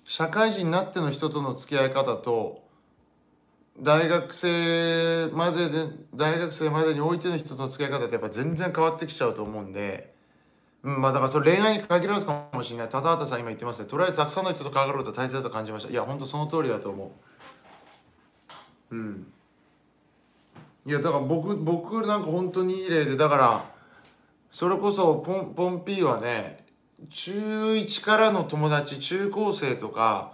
社会人になっての人との付き合い方と、大学生までにおいての人との付き合い方ってやっぱ全然変わってきちゃうと思うんで、まあだからそれ恋愛に限らずかもしれない。高畑さん今言ってますね。とりあえずたくさんの人と関わることは大切だと感じました。いや、ほんとその通りだと思う。いや、だから僕なんか本当にいい例で、だから、それこそポンピーはね、中1からの友達、中高生とか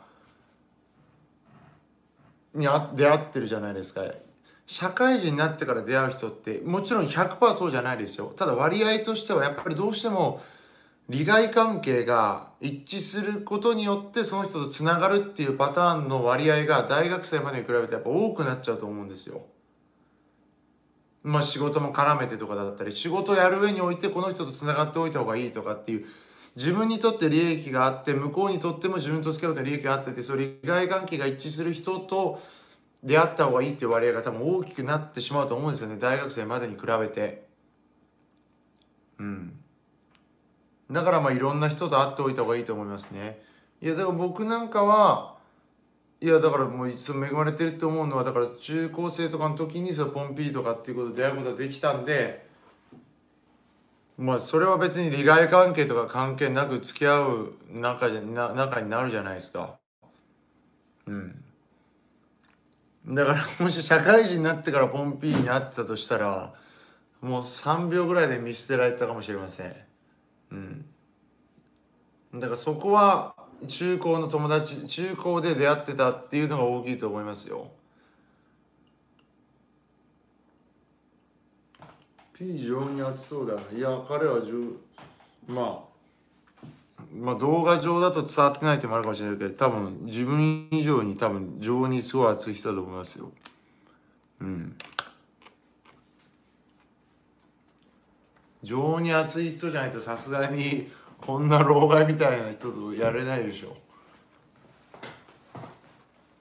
に出会ってるじゃないですか。社会人になってから出会う人って、もちろん100%そうじゃないですよ。ただ割合としてはやっぱりどうしても、利害関係が一致することによってその人とつながるっていうパターンの割合が大学生までに比べてやっぱ多くなっちゃうと思うんですよ。まあ仕事も絡めてとかだったり、仕事をやる上においてこの人とつながっておいた方がいいとかっていう、自分にとって利益があって、向こうにとっても自分と付き合うと利益があってて、その利害関係が一致する人と出会った方がいいっていう割合が多分大きくなってしまうと思うんですよね。大学生までに比べて。だからまあいろんな人と会っておいた方がいいと思いますね。いやだから僕なんかは、いやだからもういつも恵まれてると思うのは、だから中高生とかの時にそのポンピーとかっていうことで出会うことができたんで、まあそれは別に利害関係とか関係なく付き合う仲になるじゃないですか。だからもし社会人になってからポンピーに会ってたとしたら、もう3秒ぐらいで見捨てられたかもしれません。だからそこは中高で出会ってたっていうのが大きいと思いますよ。P 非常に熱そうだな。いや、彼はままあ動画上だと伝わってないってもあるかもしれないけど、多分自分以上に多分情にすごい熱い人だと思いますよ。情に熱い人じゃないとさすがにこんな老害みたいな人とやれないでしょ。